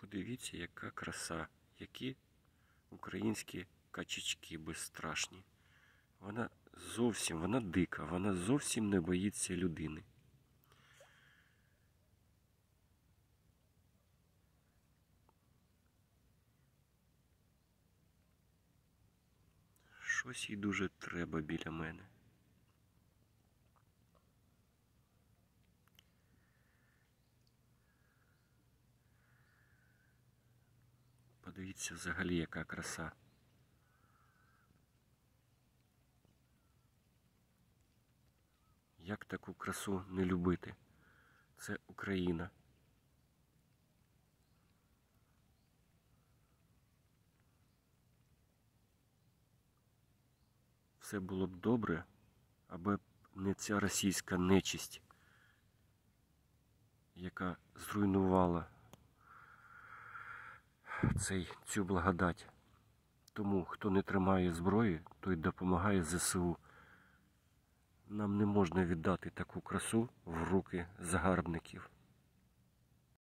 Подивіться, яка краса, які українські качечки безстрашні. Вона дика, вона зовсім не боїться людини. Щось їй дуже треба біля мене. Подивіться взагалі, яка краса. Як таку красу не любити? Це Україна. Все було б добре, аби не ця російська нечисть, яка зруйнувала цю благодать. Тому, хто не тримає зброї, той допомагає ЗСУ. Нам не можна віддати таку красу в руки загарбників.